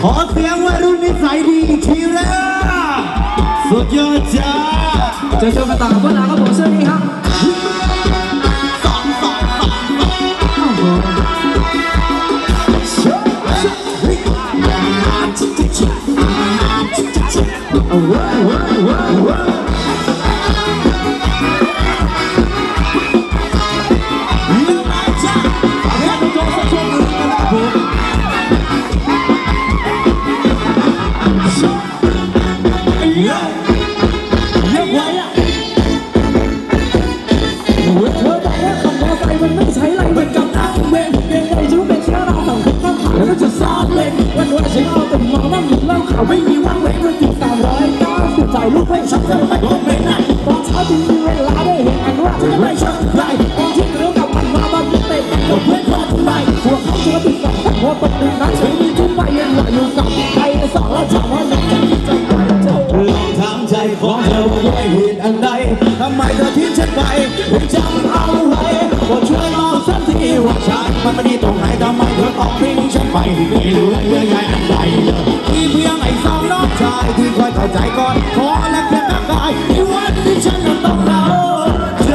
อเสียงวัยรุ่นนิสัยดีอีกทีแล้วสุดยอดจ้าเจอกันต่อกับพวกเราครับผมเสื้อนี้ครับไม่มีวันเว้นวันที่390จ่ายลูกให้ฉันจะไม่ลงไม่ได้ตอนเช้าจึงมีเวลาได้เห็นอันว่าจะไม่ชอบใครตอนที่เรื่องกับมันมาบ้านเตะกับเพื่อนคนใหม่พวกเขาจะติดกับพวกคนอื่นนั้นฉันมีทุกไปยังว่าอยู่กับใครสองแล้วถามว่าจะใจไปเจ้าลองถามใจของเธอว่าด้วยเหตุอันใดทำไมเธอทิ้งฉันไปจำเอาไว้ก็ช่วยบอกสักทีว่าฉันมันไม่ดีตรงไหนทำไมเธอต้องทิ้งฉันไปไม่เหลือเยื่อใยอันใดเลยมีเพียงไอ้สองน้องชายที่คอยเข้าใจก่อนขอและเพียงร่างกายในวันที่ฉันต้องเอาใจ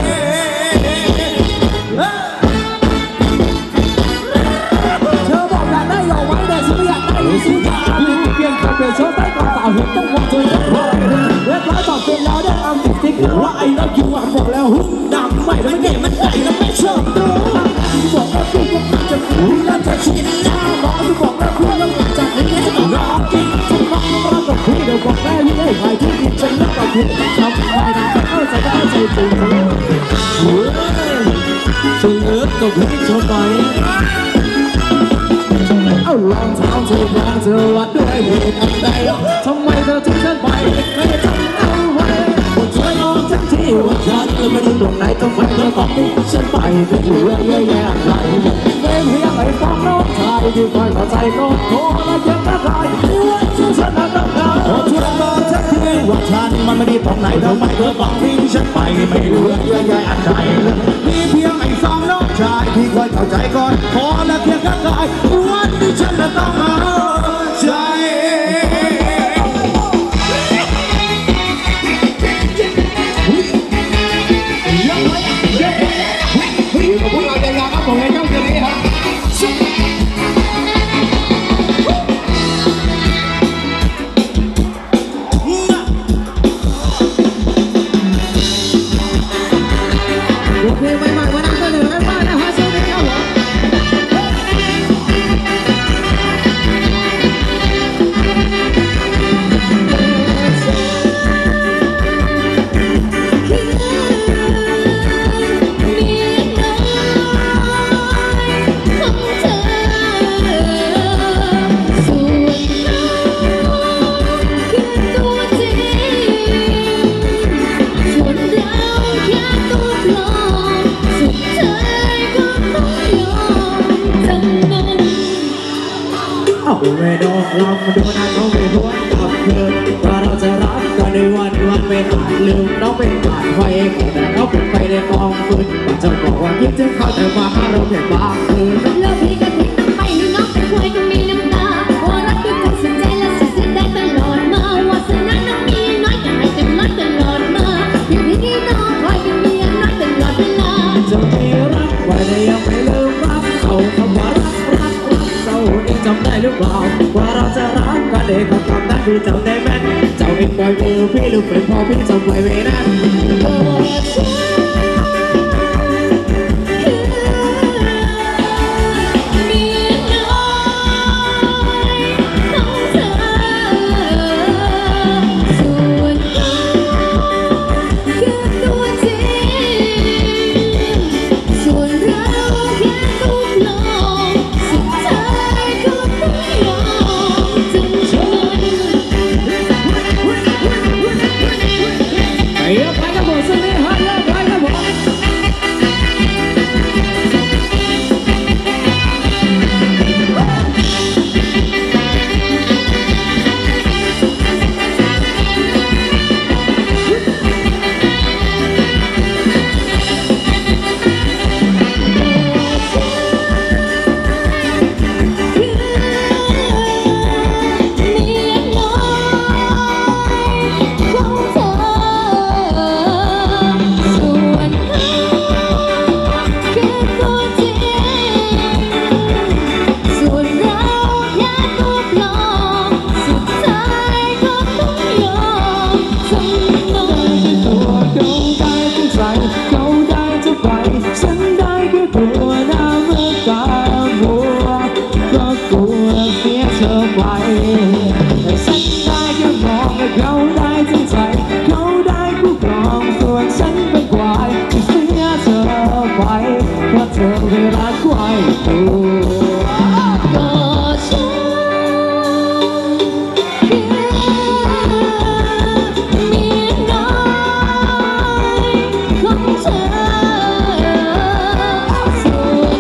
เธอบอกอยากได้หล่อไว้แต่ฉันไม่อยากได้รู้สึกอยากเปลี่ยนแค่เปลี่ยนโชว์ใต้กระเป๋าเห็นต้องว่าเธอจะรอเรียบร้อยตอบเสร็จแล้วได้เอาติ๊กติ๊กว่าไอ้เราอยู่อ่ะบอกแล้วหุ้นดำใหม่แล้วไม่เก๋มันใส่แล้วไม่ชอบตัวบอกว่าพี่ก็จะคุยแล้วจะชินแล้วบอกที่บอกแล้วคุณแล้วจากนี้จะต้องรอจริงฉันบอกแล้วก็คุยเดี๋ยวบอกแม่ที่ได้ใครที่ดิฉันแล้วก็คุยทำไมนะเข้าใจได้ใจจริงชงเอิร์ธกับพี่ชมไปเอาลองถามเธอว่าเธอว่าด้วยเหตุอันใดทำไมเธอทิ้งฉันไปไม่จำเอาไว้ว่าช่วยลองสักทีว่าฉันไม่รู้ตรงไหนทำไมเธอต้องทิ้งฉันไปไม่รู้เรื่องเยอะแยะอะไรเป็นเพียงไอ้ฟองน้องชายที่คอยเข้าใจก็โง่และยังกระไรที่วันที่ฉันต้องการขอช่วยบอกสักทีว่าฉันมันไม่ดีตรงไหนทำไมเธอต้องทิ้งฉันไปไม่เหลือเยื่อใยอันใดมีเพียงไอ้สองน้องชายที่คอยเข้าใจก่อนขอและเพียงร่างกายวันที่ฉันต้องเอาใจอยู่กับพวกเราใจยาวครับผมในค่ำคืนนี้ครับเพลงใหม่ๆมานั่งเสนอกันบ้างนะฮะช่วงนี้ครับผมไม่ดอกลองมาดูนะน้องไม่หวนกลับคืนว่าเราจะรักกันในวันไม่อาจลืมน้องเป็นผ่านไฟแต่น้องเป็นไฟในกองฟืนจะบอกว่าคิดถึงเขาแต่ว่าเราเพียงบางคืนเลิกพี่กันทิ้งทำไมน้องเป็นควายก็มีน้ำตาว่ารักด้วยใจสุดใจและสุดสิ้นได้ตลอดมาวาสนาน้องมีน้อยแต่ให้เต็มร้อยตลอดมาอยู่ที่นี่น้องคอยเป็นเมียน้อยตลอดเวลาจะมีรักไว้แต่ยังไม่ลืมรักเขาคำว่ารักเจ้าเองจำได้หรือเปล่าว่าเราจะรักกันเองกับคำนั้นพี่จำได้แม่นเจ้าเองปล่อยมือพี่หรือเป็นพ่อพี่จำไว้ไม่นานไปกับผมสิฮะไปกับไปแต่ฉันได้แค่มองและเขาได้ทั้งใจเขาได้ผู้ครองส่วนฉันเป็นควายที่เสียเธอไปเพราะเธอเวลาควายตัวก็ฉันคือเมียน้อยของเธอส่วน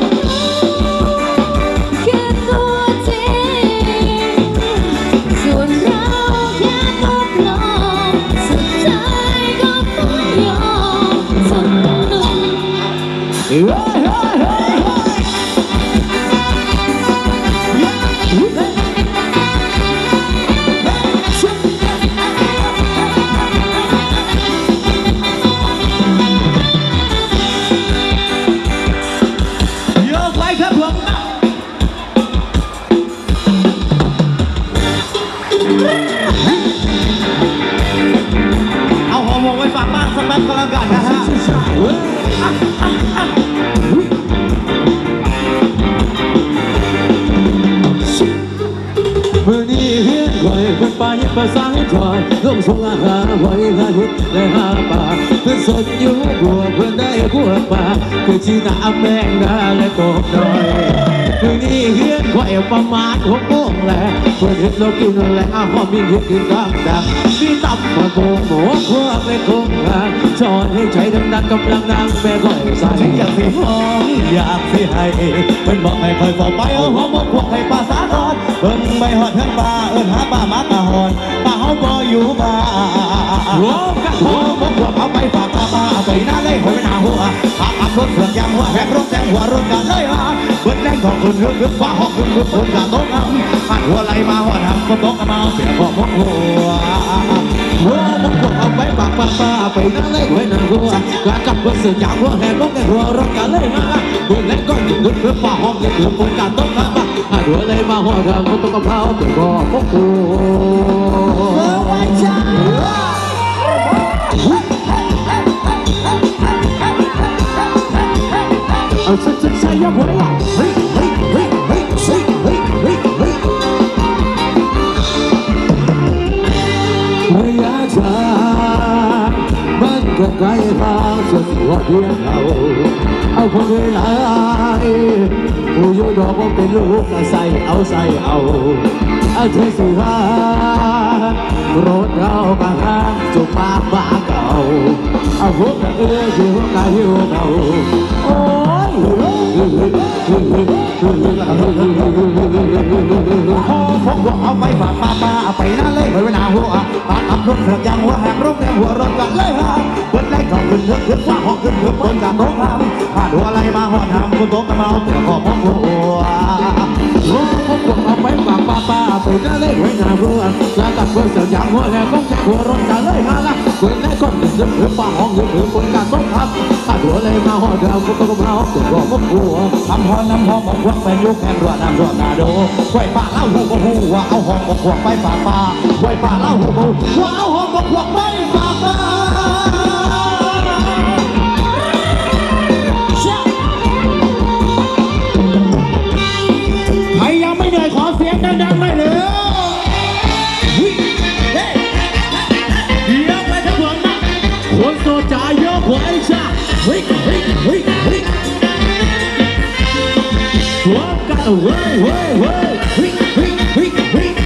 คือตัวจริงส่วนเราแค่ตัวปลอมสุดท้ายก็ต้องยอมสมดุลเฮ้ยเฮ้ยเฮ้ยเฮ้ยยกไว้ครับผมเอาหอมวงไว้ฝากบ้านสักแป๊บก็แล้วกันนะฮะมื่อนี้เฮียนไว้คนไปภาษาถอยลงส่งอาหารไว้หาหุดและหาป่าเพื่อนสนอยู่บัวเพื่อนได้บัวป่าคือชีนาแมงดาและกบน้อยมื่อนี้เฮียนไว้ประมาณ6 โมงแล้วเพื่อนเห็นเรากินและอาหอมมีเห็ดกินกำดังมีตับมาโบกหมูพวกไม่คงงานช้อนให้ใจดังๆกำลังนางแม่ก้อยใส่อยากสิหอมอยากสิให้เพิ่นบอกให้คอยฝ่อไปเอาหอมมาพวกให้ภาษาทอดเพิ่นไปหอดเพิ่นป่าเอิ้นหาป่ามากะหอนป่าเฮาบ่อยู่บ้านโอ้กะโหพวกเอาไปฝากป่าไปหน้าเลยหอยหน้าหัวขับรถเสือกยางหัวแหกรถแซงหัวรถกันเลยฮะเบิดแรงของคุณฮึกฟ้าหอกคุณคนกะตกน้ำหันหัวไหลมาหัวทำก็ตกกะเมาเสียพอพกหัวมันก็เอาไปปากป่าไปนั่งเล่นไว้หน้าหัวกะกับคนเสือจากหัวแหกรถแกหัวรถกันเลยมาคนเล่นก็ยิ่งขึ้นเพื่อป่าห้องยิ่งขึ้นคนกันต้องมาหัวเลยมาหัวทำก็ต้องกับเขาแต่ก็พกหัวเอาใส่ยกหัวเฮ้ยเฮ้ยเฮ้ยเฮ้ยเฮ้ยเฮ้ยเฮ้ยเฮ้ยระยะทางมันก็ไกลทางสุดหัวเพียงเอาคนเวลาผู้อยู่ดอกว่าเป็นลูกใส่เอาเธอสิหารถเราบางครั้งจุกปากบ้าเก่าเอาหัวกระหิวกระหิวเก่าโอ้ยพกเอาไปฝากป่าไปนั่นเลยไปหน้าหัวขับรถเสือกยางหัวแหกรถแซงหัวรถกันเลยฮะเบิดแรงของขึ้นฮึกฟ้าหอกขึ้นคนกะตกน้ำหันหัวไหลมาหัวทำคนตกกะเมาเสียพอพกหัวเอาไปฝากป่าไปนั่นเลยไว้หน้าหัวแล้วกับคนเสืออย่างหัวแหกต้องแค่หัวรถกันเลยฮะละคนแรกก็ยึดถือป่าห้องยึดถือคนกันต้องทำถ้าหัวเลยมาหัวเดิมก็ต้องเอาตัวรอพกหัวทำหอน้ำหอมบอกว่าเป็นยุคแห่งรัวน้ำรัวนาโดไว้ป่าเล่าหูบอกหูว่าเอาหอมบอกพวกไปฝากป่าไว้ป่าเล่าหูบอกว่าเอาหอมบอกพวกไปฝากป่าใครยังไม่เหนื่อยขอเสียงดังๆหน่อยเลยยกไปทั้งหัวนะคนโซจายกหัวไอ้ชาเฮ้ยเฮ้ยเฮ้ยเฮ้ยหัวกันเฮ้ยเฮ้ยเฮ้ยเฮ้ยเฮ้ยเฮ้ยเฮ้ย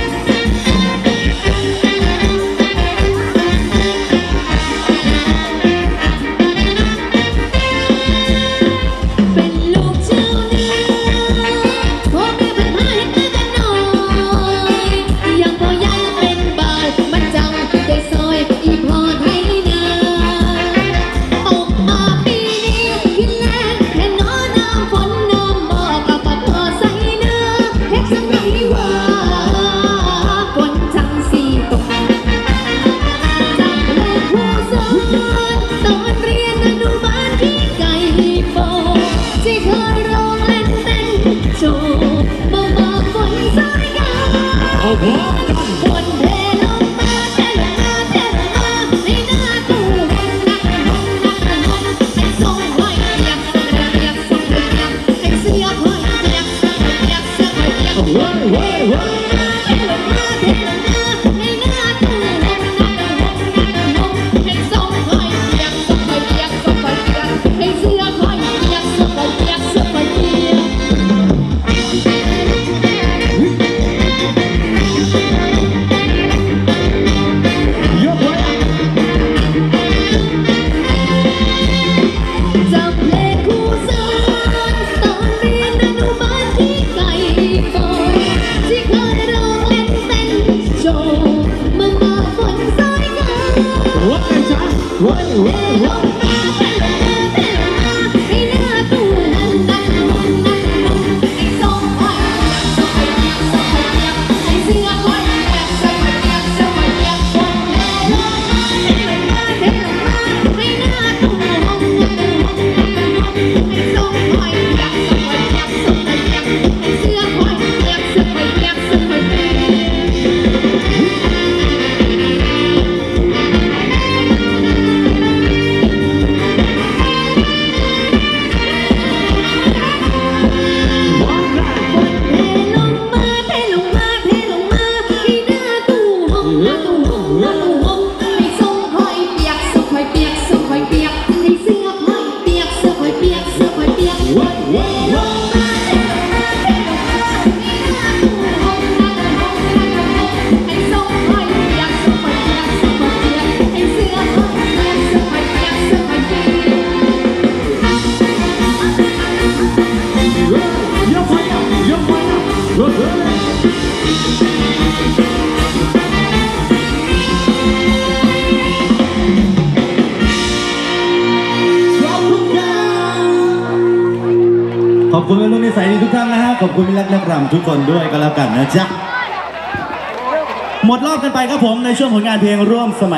เป็นลูกเจ้าเนื้อพวกแม่เป็นมาให้ตื่นกันหน่อยยังพอยังเป็นบ่าวมันจังได้ซอยอีพอไทยเนื้อออกมาปีนี้กินแรงแค่น้อน้ำฝนน้ำบอกกับปะพอใส่เนื้อเฮ็ดสังไงว่าฝนจังสีตกจากเลยผู้สอนตอนเรียนอนุบาลที่ไก่โปที่เคยร้องเล่นเต้นโชว์มาบอกฝนสายงามฝนเทลงมาเทลงมาเทลงมาในหน้าตู้นักนมให้ส่งหอยเปียกส่งเปียกให้เสียหอยเปียกเสียหอยเปียกเฮ้ยเฮ้ยเฮ้ยลงมาให้หน้าตู้นั่นให้ทรงคอยให้เสื้อคอยเสื้อคอยวันเทลงมาให้หน้าตู้ให้ทรงคอยเสื้อคอยขอบคุณรุ่นนิสัยดีทุกท่านนะฮะขอบคุณมิตรรักนักรำทุกคนด้วยก็แล้วกันนะจ๊ะหมดรอบกันไปครับผมในช่วงผลงานเพลงร่วมสมัย